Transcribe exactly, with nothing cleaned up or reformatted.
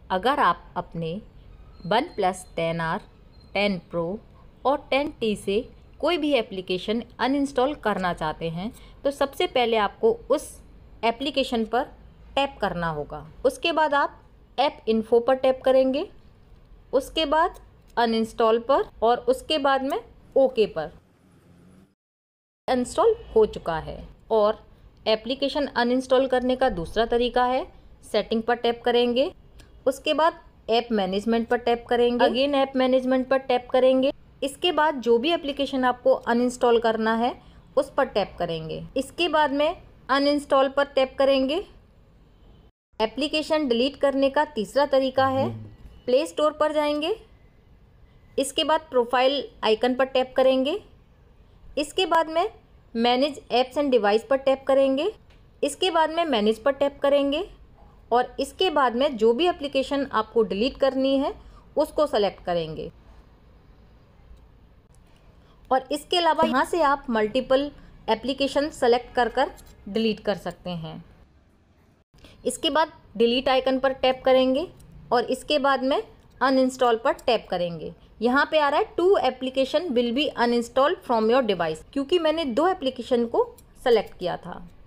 अगर आप अपने OnePlus ten R, ten pro और टेन टी से कोई भी एप्लीकेशन अनइंस्टॉल करना चाहते हैं तो सबसे पहले आपको उस एप्लीकेशन पर टैप करना होगा। उसके बाद आप ऐप इन्फो पर टैप करेंगे, उसके बाद अनइंस्टॉल पर और उसके बाद में ओके पर। इंस्टॉल हो चुका है। और एप्लीकेशन अनइंस्टॉल करने का दूसरा तरीका है, सेटिंग पर टैप करेंगे, उसके बाद ऐप मैनेजमेंट पर टैप करेंगे, अगेन ऐप मैनेजमेंट पर टैप करेंगे। इसके बाद जो भी एप्लीकेशन आपको अनइंस्टॉल करना है उस पर टैप करेंगे। इसके बाद में अनइंस्टॉल पर टैप करेंगे। एप्लीकेशन डिलीट करने का तीसरा तरीका है, प्ले स्टोर पर जाएंगे, इसके बाद प्रोफाइल आइकन पर टैप करेंगे, इसके बाद में मैनेज ऐप्स एंड डिवाइस पर टैप करेंगे, इसके बाद में मैनेज पर टैप करेंगे और इसके बाद में जो भी एप्लीकेशन आपको डिलीट करनी है उसको सेलेक्ट करेंगे। और इसके अलावा यहाँ से आप मल्टीपल एप्लीकेशन सेलेक्ट कर कर डिलीट कर सकते हैं। इसके बाद डिलीट आइकन पर टैप करेंगे और इसके बाद में अनइंस्टॉल पर टैप करेंगे। यहाँ पे आ रहा है two application will be uninstalled from your device, क्योंकि मैंने दो एप्लीकेशन को सेलेक्ट किया था।